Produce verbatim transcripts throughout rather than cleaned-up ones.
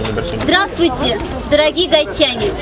Здравствуйте, дорогие гайчане!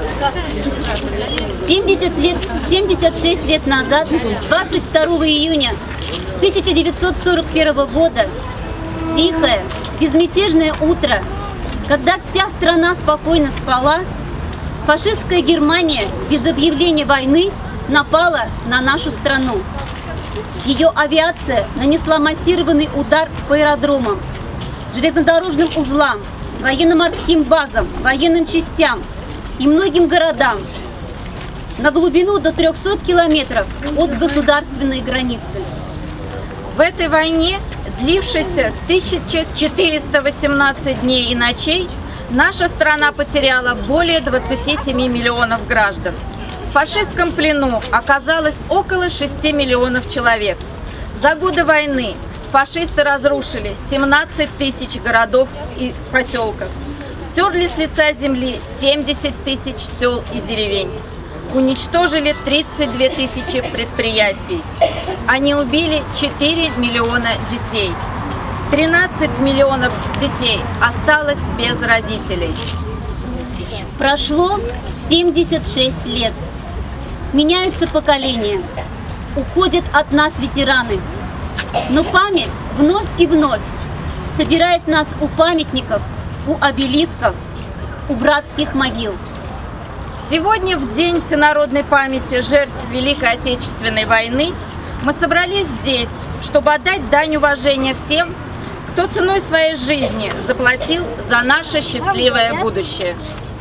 семьдесят лет, семьдесят шесть лет назад, двадцать второго июня тысяча девятьсот сорок первого года, в тихое, безмятежное утро, когда вся страна спокойно спала, фашистская Германия без объявления войны напала на нашу страну. Ее авиация нанесла массированный удар по аэродромам, железнодорожным узлам, военно-морским базам, военным частям и многим городам на глубину до трёхсот километров от государственной границы. В этой войне, длившейся тысяча четыреста восемнадцать дней и ночей, наша страна потеряла более двадцати семи миллионов граждан. В фашистском плену оказалось около шести миллионов человек. За годы войны фашисты разрушили семнадцать тысяч городов и поселков, стерли с лица земли семьдесят тысяч сел и деревень, уничтожили тридцать две тысячи предприятий. Они убили четыре миллиона детей. тринадцать миллионов детей осталось без родителей. Прошло семьдесят шесть лет. Меняются поколения. Уходят от нас ветераны. Но память вновь и вновь собирает нас у памятников, у обелисков, у братских могил. Сегодня, в День всенародной памяти жертв Великой Отечественной войны, мы собрались здесь, чтобы отдать дань уважения всем, кто ценой своей жизни заплатил за наше счастливое будущее.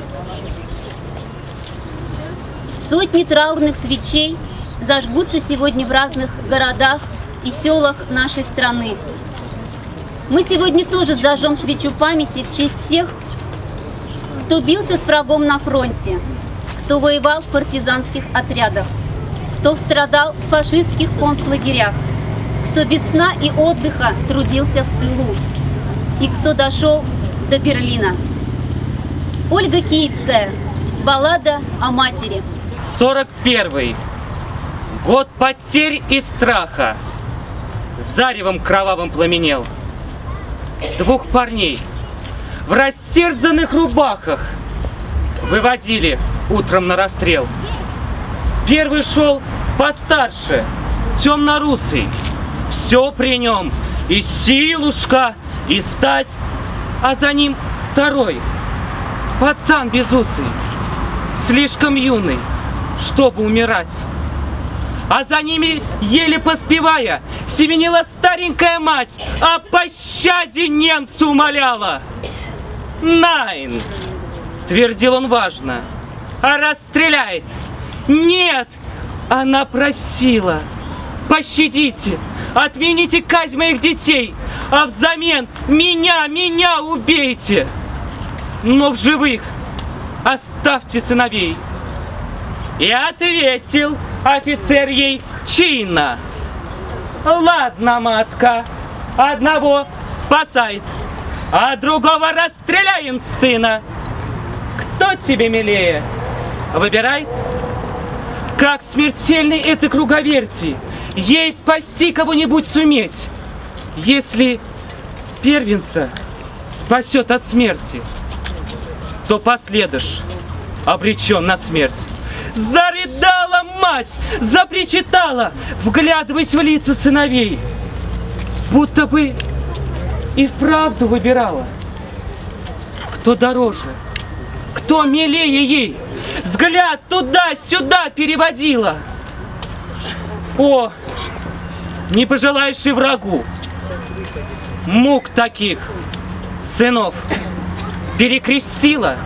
Сотни траурных свечей зажгутся сегодня в разных городах и селах нашей страны. Мы сегодня тоже зажжем свечу памяти в честь тех, кто бился с врагом на фронте, кто воевал в партизанских отрядах, кто страдал в фашистских концлагерях, кто без сна и отдыха трудился в тылу и кто дошел до Берлина. Ольга Киевская. Баллада о матери. сорок первый. Год потерь и страха. Заревом кровавым пламенел. Двух парней в растерзанных рубахах выводили утром на расстрел. Первый шел постарше, темно-русый. Все при нем, и силушка, и стать. А за ним второй, пацан безусый, слишком юный, чтобы умирать. А за ними, еле поспевая, семенила старенькая мать, о пощаде немцу умоляла. «Найн!» — твердил он важно, а расстреляет. «Нет!» — она просила. «Пощадите, отмените казнь моих детей, а взамен меня, меня убейте! Но в живых оставьте сыновей!» И ответил офицер ей чинно: «Ладно, матка, одного спасает, а другого расстреляем, сына. Кто тебе милее? Выбирай. Как смертельны это круговерти, ей спасти кого-нибудь суметь, если первенца спасет от смерти, то последуешь обречен на смерть». Зарыдала мать, запричитала, вглядываясь в лица сыновей, будто бы и вправду выбирала, кто дороже, кто милее ей, взгляд туда-сюда переводила. О, не пожелаешь и врагу мук таких сынов, перекрестила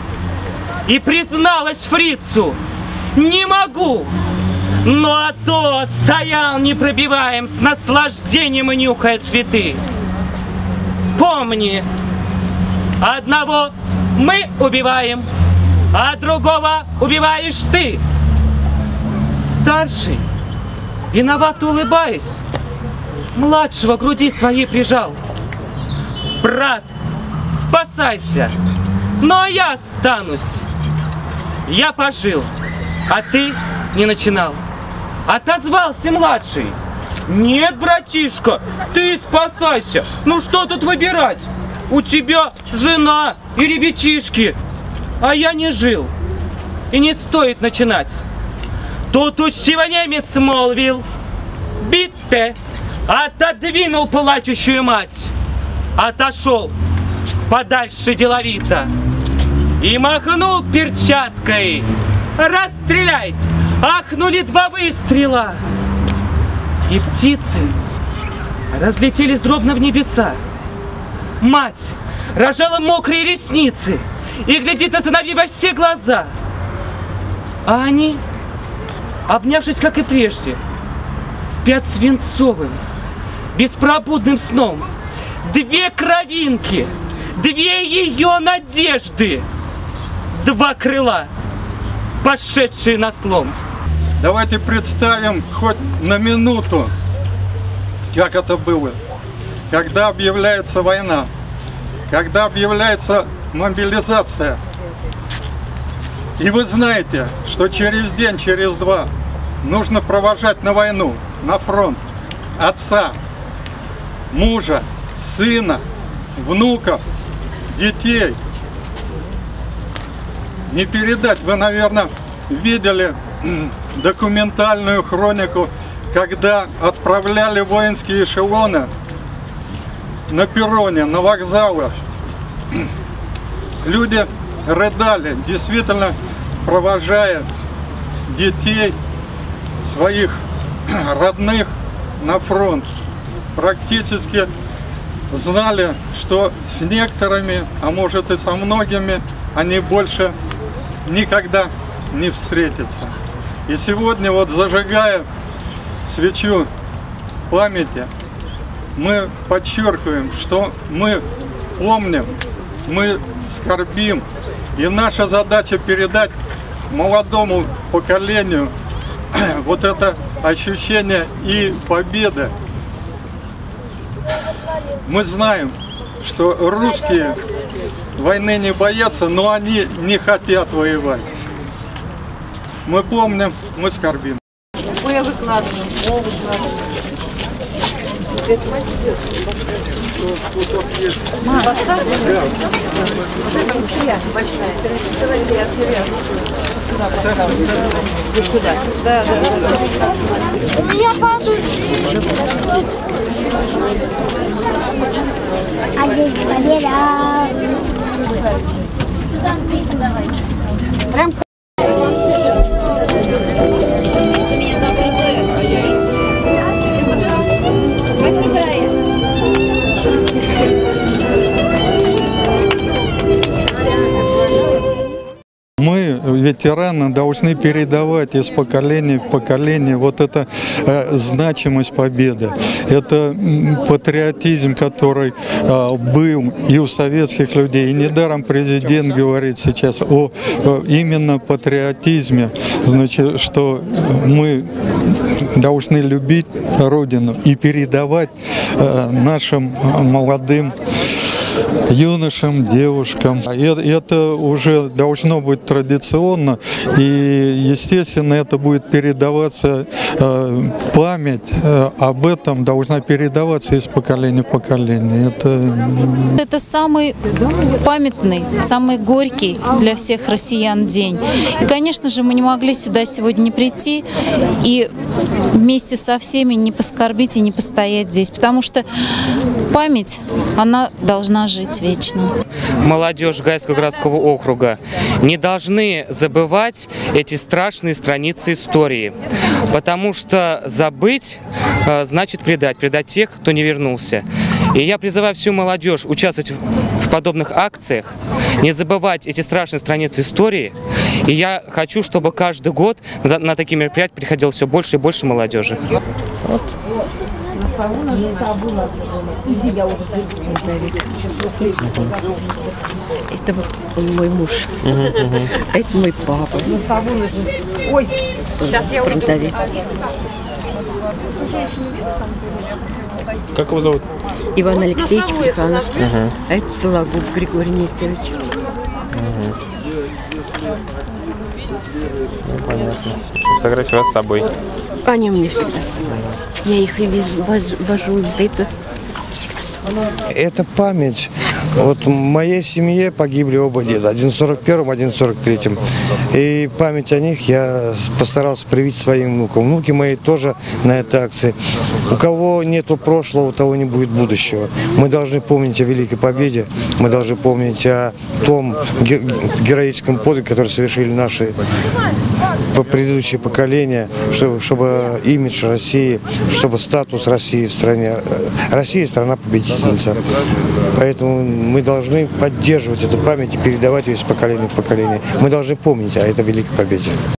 и призналась фрицу: «Не могу!» Ну а тот стоял непробиваем, с наслаждением и нюхая цветы. Помни, одного мы убиваем, а другого убиваешь ты. Старший, виновато улыбаясь, младшего к груди своей прижал. Брат, спасайся, но я останусь. Я пожил, а ты не начинал. Отозвался младший: «Нет, братишка, ты спасайся, ну что тут выбирать? у тебя жена и ребятишки, а я не жил. И не стоит начинать. Тут учтиво немец молвил: битте, отодвинул плачущую мать, отошел подальше деловито и махнул перчаткой. Расстреляй! Ахнули два выстрела, и птицы разлетелись дробно в небеса. Мать рожала мокрые ресницы и глядит на сыновей во все глаза. А они, обнявшись, как и прежде, спят свинцовым, беспробудным сном. Две кровинки, две ее надежды, два крыла, пошедшие на слом. Давайте представим хоть на минуту, как это было, когда объявляется война, когда объявляется мобилизация. И вы знаете, что через день, через два нужно провожать на войну, на фронт отца, мужа, сына, внуков, детей. Не передать. Вы, наверное, видели документальную хронику, когда отправляли воинские эшелоны на перроне, на вокзалах. Люди рыдали, действительно провожая детей своих родных на фронт. Практически знали, что с некоторыми, а может и со многими, они больше никогда не встретятся. И сегодня, вот зажигая свечу памяти, мы подчеркиваем, что мы помним, мы скорбим. И наша задача передать молодому поколению вот это ощущение и победы. Мы знаем, что русские войны не боятся, но они не хотят воевать. Мы помним, мы скорбим. Ой, я выкладываю. Мама, поставь. Да. Вот это ушия большая. Давайте я отверяю. Куда? Да, да, да. У меня падают. А здесь Валера. Сюда встречу давайте. Прям. Спасибо, Рая. Мы, ветераны, должны передавать из поколения в поколение вот эту э, значимость победы. Это патриотизм, который э, был и у советских людей. И недаром президент говорит сейчас о, о именно патриотизме, значит, что мы должны любить Родину и передавать э, нашим молодым юношам, девушкам. Это уже должно быть традиционно, и, естественно, это будет передаваться, э, память э, об этом должна передаваться из поколения в поколение. Это... Это самый памятный, самый горький для всех россиян день. И, конечно же, мы не могли сюда сегодня не прийти и вместе со всеми не поскорбить и не постоять здесь, потому что память, она должна жить вечно. Молодежь Гайского городского округа не должны забывать эти страшные страницы истории, потому что забыть э, значит предать, предать тех, кто не вернулся. И я призываю всю молодежь участвовать в подобных акциях, не забывать эти страшные страницы истории. И я хочу, чтобы каждый год на, на такие мероприятия приходило все больше и больше молодежи. Вот. Это вот он мой муж, это мой папа. Ой, сейчас я уйду. Как его зовут? Иван Алексеевич Плеханов, угу. А это Сологуб Григорий Нестерович. Угу. Ну, понятно. Фотографии у вас с собой? Они у меня всегда с собой. Я их и везу, вожу, это всегда с собой. Это память Вот в моей семье погибли оба деда, один в сорок первом, один в сорок третьем. И память о них я постарался привить своим внукам. Внуки мои тоже на этой акции. У кого нету прошлого, у того не будет будущего. Мы должны помнить о Великой Победе, мы должны помнить о том героическом подвиге, который совершили наши предыдущие поколения, чтобы, чтобы имидж России, чтобы статус России в стране. Россия — страна победительница. Поэтому мы должны поддерживать эту память и передавать ее из поколения в поколение. Мы должны помнить о этой великой победе.